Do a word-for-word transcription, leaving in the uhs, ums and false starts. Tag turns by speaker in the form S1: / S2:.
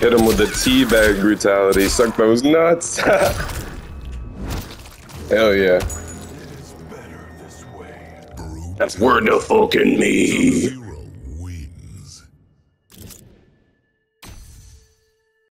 S1: Hit him with the teabag brutality. Suck those nuts. Hell yeah. That's word to fucking me.